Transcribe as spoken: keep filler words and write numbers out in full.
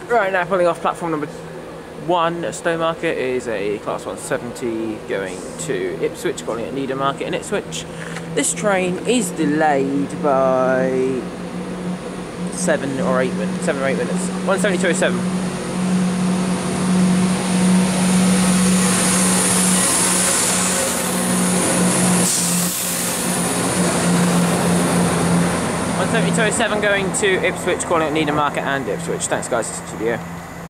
Right, now pulling off platform number one at Stowmarket is a class one seventy going to Ipswich, calling at Newmarket in Ipswich. This train is delayed by seven or eight minutes. Seven or eight minutes. one seventy-two oh seven. one seventy-two oh seven going to Ipswich, calling at Newmarket and Ipswich. Thanks guys, studio.